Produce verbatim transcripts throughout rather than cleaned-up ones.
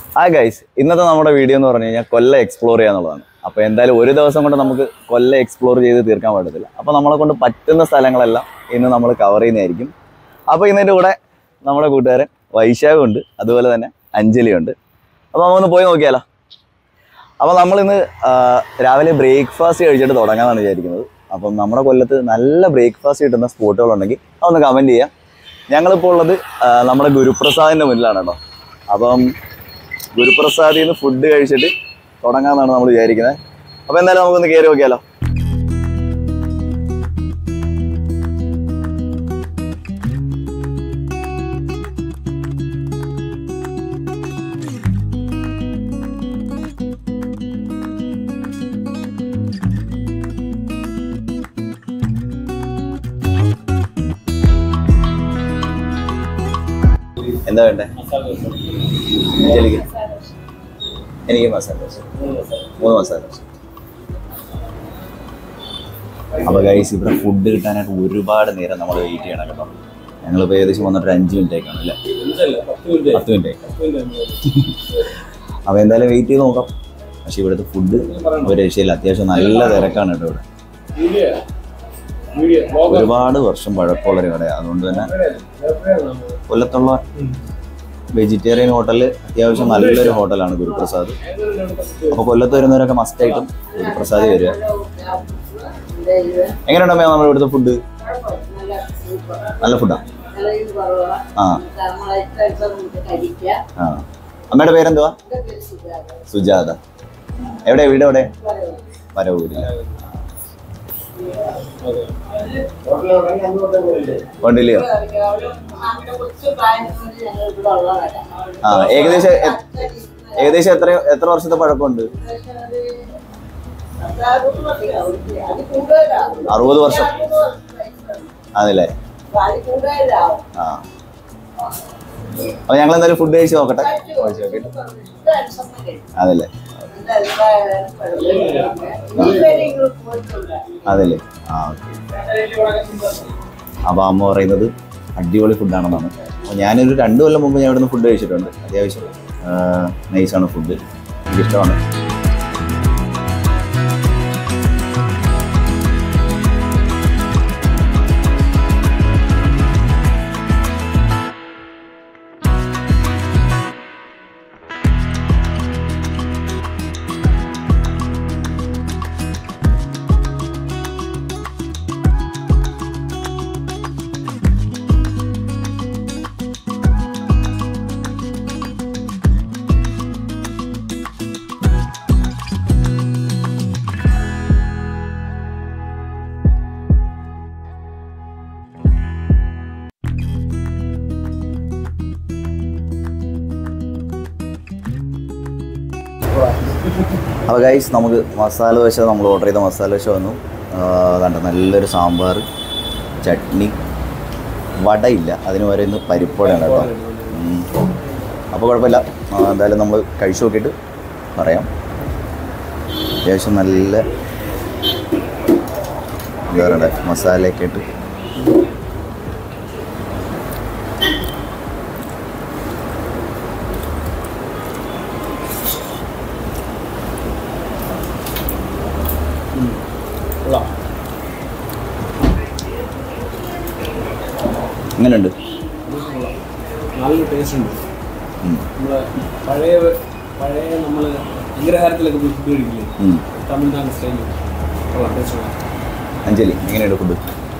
Hi guys, ഇന്നത്തെ നമ്മുടെ video എന്ന് പറഞ്ഞു കഴിഞ്ഞാൽ കൊല്ലം എക്സ്പ്ലോർ ചെയ്യാന്നുള്ളതാണ്. അപ്പോൾ എന്തായാലും ഒരു ദിവസം കൊണ്ട് നമുക്ക് കൊല്ലം എക്സ്പ്ലോർ ചെയ്ത് തീർക്കാൻ പറ്റത്തില്ല. അപ്പോൾ നമ്മളെ കൊണ്ട് പറ്റുന്ന സ്ഥലങ്ങളെല്ലാം ഇന്ന് നമ്മൾ കവർ ചെയ്യുന്നതായിരിക്കും. അപ്പോൾ ഇന്നതിൻ്റെ കൂടെ നമ്മുടെ കൂട്ടുകാരൻ വൈശാഖുണ്ട്, അതുപോലെ തന്നെ അഞ്ജലിയുണ്ട്. അപ്പോൾ നമുക്കൊന്ന് പോയി നോക്കിയാലോ. അപ്പോൾ നമ്മളിന്ന് രാവിലെ ബ്രേക്ക്ഫാസ്റ്റ് കഴിച്ചിട്ട് തുടങ്ങാമെന്നാണ് വിചാരിക്കുന്നത്. അപ്പം നമ്മുടെ കൊല്ലത്ത് നല്ല ബ്രേക്ക്ഫാസ്റ്റ് കിട്ടുന്ന സ്പോട്ടുകളുണ്ടെങ്കിൽ അതൊന്ന് കമൻറ്റ് ചെയ്യാം. ഞങ്ങളിപ്പോൾ ഉള്ളത് നമ്മുടെ ഗുരുപ്രസാദിൻ്റെ മുന്നിലാണ് കേട്ടോ. അപ്പം ഗുരുപ്രസാദിൽ നിന്ന് ഫുഡ് കഴിച്ചിട്ട് തുടങ്ങാമെന്നാണ് നമ്മൾ വിചാരിക്കുന്നത്. അപ്പോൾ എന്തായാലും നമുക്കൊന്ന് കയറി നോക്കിയാലോ. എന്താ വേണ്ടേ? എനിക്ക് മസാല ദോശ, മൂന്ന് മസാല ദോശ. അപ്പോൾ ഗൈസ്, ഇവിടെ ഫുഡ് കിട്ടാനായിട്ട് ഒരുപാട് നേരം നമ്മൾ വെയിറ്റ് ചെയ്യണം കേട്ടോ. ഞങ്ങളിപ്പോൾ ഏകദേശം വന്നിട്ട് ഒരു അഞ്ച് മിനിറ്റ് ആയിക്കാണ് അല്ലേ? പത്ത് മിനിറ്റ് ആയി. അപ്പോൾ എന്തായാലും വെയിറ്റ് ചെയ്ത് നോക്കാം. പക്ഷേ ഇവിടുത്തെ ഫുഡ് ഒരു രക്ഷയില്ല, അത്യാവശ്യം നല്ല തിരക്കാണ് കേട്ടോ ഇവിടെ. ഒരുപാട് വർഷം പഴക്കമുള്ളൊരു കടയാണ്. അതുകൊണ്ട് തന്നെ കൊല്ലത്തുള്ള വെജിറ്റേറിയൻ ഹോട്ടൽ അത്യാവശ്യം നല്ലൊരു ഹോട്ടലാണ് ഗുരുപ്രസാദ്. അപ്പോൾ കൊല്ലത്ത് വരുന്നവരൊക്കെ മസ്റ്റായിട്ടും ഗുരുപ്രസാദ് വരിക. എങ്ങനെയുണ്ടമ്മേ നമ്മുടെ ഇവിടുത്തെ ഫുഡ്? നല്ല ഫുഡാണ്. ആ ആ അമ്മയുടെ പേരെന്തുവാ? സുജാത. എവിടെ വീട്? എവിടെ? പരവൂരില്ല. ഉണ്ടല്ലയോ? ആ ഏകദേശം ഏകദേശം എത്ര എത്ര വർഷത്തെ പഴക്കമുണ്ട്? അറുപത് വർഷം അതല്ലേ? ആ അപ്പൊ ഞങ്ങൾ എന്തായാലും ഫുഡ് കഴിച്ച് നോക്കട്ടെ. കഴിച്ച് നോക്കിട്ട് അതല്ലേ? അതല്ലേ? ആ ഓക്കെ. അപ്പോൾ അമ്മ പറയുന്നത് അടിപൊളി ഫുഡാണെന്നാണ്. അപ്പോൾ ഞാനൊരു രണ്ട് കൊല്ലം മുമ്പ് ഞാൻ ഇവിടെ നിന്ന് ഫുഡ് കഴിച്ചിട്ടുണ്ട്. അത്യാവശ്യം നൈസാണ് ഫുഡ്, എനിക്കിഷ്ടമാണ്. അപ്പോൾ ഗൈസ്, നമുക്ക് മസാല ദോശ, നമ്മൾ ഓർഡർ ചെയ്ത മസാല ദോശ വന്നു. കണ്ട നല്ലൊരു സാമ്പാർ, ചട്നി, വടയില്ല, അതിന് വരെ ഇന്ന് പരിപ്പുവടയാണ് കേട്ടോ. അപ്പോൾ കുഴപ്പമില്ല, എന്തായാലും നമ്മൾ കഴിച്ചു നോക്കിയിട്ട് പറയാം. അത്യാവശ്യം നല്ല വേറെ മസാലയൊക്കെ ഇട്ട് എങ്ങനെയുണ്ട്? നല്ല ടേസ്റ്റ് ഉണ്ട്. നമ്മളെ പഴയ പഴയ നമ്മൾ അഗ്രഹാരത്തിലൊക്കെ പോയി ഫുഡ് കഴിക്കില്ലേ, തമിഴ്നാട് സ്റ്റൈലിൽ. അഞ്ജലി, എങ്ങനെയുണ്ട് ഫുഡ്?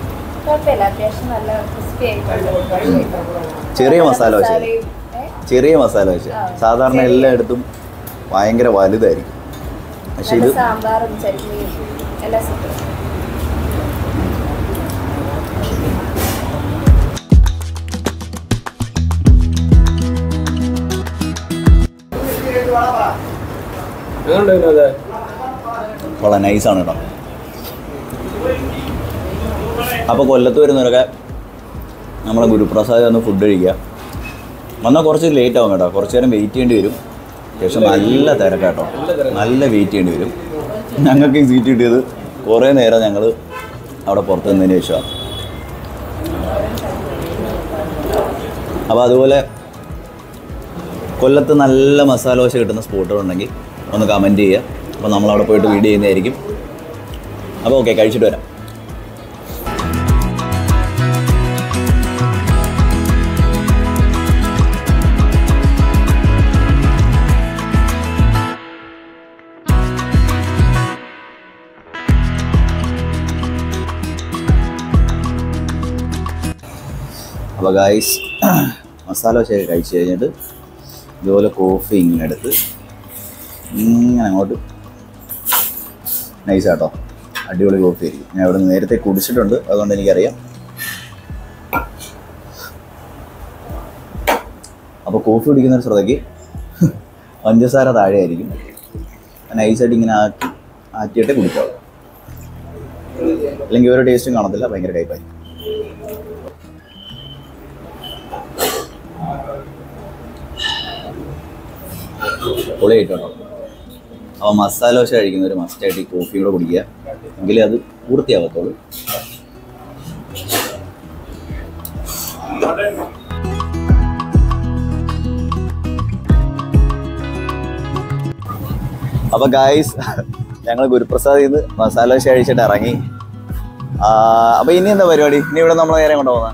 ചെറിയ മസാല ദോശ, ചെറിയ മസാല ദോശ. സാധാരണ എല്ലായിടത്തും ഭയങ്കര വലുതായിരിക്കും, പക്ഷെ ഇത് സാമ്പാറും ചട്നിയും എല്ലാം സൂപ്പർ. വളരെ നൈസാണ് കേട്ടോ. അപ്പോൾ കൊല്ലത്ത് വരുന്നവരൊക്കെ നമ്മളെ ഗുരുപ്രസാദ് വന്ന് ഫുഡ് കഴിക്കുക. വന്നാൽ കുറച്ച് ലേറ്റ് ആവും കേട്ടോ, കുറച്ച് നേരം വെയിറ്റ് ചെയ്യേണ്ടി വരും. അത്യാവശ്യം നല്ല തിരക്കാട്ടോ, നല്ല വെയിറ്റ് ചെയ്യേണ്ടി വരും. ഞങ്ങൾക്ക് സീറ്റ് കിട്ടിയത് കുറേ നേരം ഞങ്ങൾ അവിടെ പുറത്ത് നിന്നതിന് ശേഷമാണ്. അപ്പോൾ അതുപോലെ കൊല്ലത്ത് നല്ല മസാല ദോശ കിട്ടുന്ന സ്പോട്ടുകളുണ്ടെങ്കിൽ ഒന്ന് കമൻറ്റ് ചെയ്യുക. അപ്പോൾ നമ്മളവിടെ പോയിട്ട് വീഡിയോ ചെയ്യുന്നതായിരിക്കും. അപ്പോൾ ഓക്കെ, കഴിച്ചിട്ട് വരാം. അപ്പോൾ ഗായ്സ്, മസാല ദോശയൊക്കെ കഴിച്ച് കഴിഞ്ഞിട്ട് ഇതുപോലെ കോഫി ഇങ്ങനെ എടുത്ത് ഇങ്ങനെ അങ്ങോട്ട് നൈസാട്ടോ, അടിപൊളി കോഫി ആയിരിക്കും. ഞാൻ ഇവിടെ നിന്ന് നേരത്തെ കുടിച്ചിട്ടുണ്ട്, അതുകൊണ്ട് എനിക്കറിയാം. അപ്പോൾ കോഫി കുടിക്കുന്നൊരു ശ്രദ്ധയ്ക്ക് പഞ്ചസാര താഴെയായിരിക്കും. നൈസായിട്ട് ഇങ്ങനെ ആക്കി ആറ്റിയിട്ടേ കുടിക്കാവുള്ളൂ, അല്ലെങ്കിൽ ഒരു ടേസ്റ്റും കാണത്തില്ല, ഭയങ്കര കയ്പായി. പൊളിയായിട്ടുണ്ടോ? അപ്പോൾ മസാല ദോശ കഴിക്കുന്നവർ മസ്റ്റായിട്ട് ഈ കോഫി കൂടെ കുടിക്കുക, എങ്കിലേ അത് പൂർത്തിയാവത്തുള്ളൂ. അപ്പോൾ ഗായ്സ്, ഞങ്ങൾ ഗുരുപ്രസാദിൽ നിന്ന് മസാല ദോശ കഴിച്ചിട്ട് ഇറങ്ങി. അപ്പോൾ ഇനി എന്താ പരിപാടി? ഇനി ഇവിടെ നമ്മൾ നേരെ കൊണ്ടു പോകുന്നത്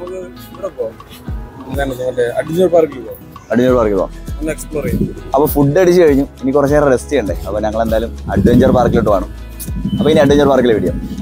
അടിഞ്ഞൂർ പാർക്കിൽ പോകാം. അപ്പോൾ ഫുഡ് അടിച്ച് കഴിഞ്ഞു, ഇനി കുറച്ച് നേരം റെസ്റ്റ് ചെയ്യണ്ടേ. അപ്പോൾ ഞങ്ങൾ എന്തായാലും അഡ്വഞ്ചർ പാർക്കിലോട്ട് പോകണം. അപ്പോൾ ഇനി അഡ്വഞ്ചർ പാർക്കിലെ വീഡിയോ.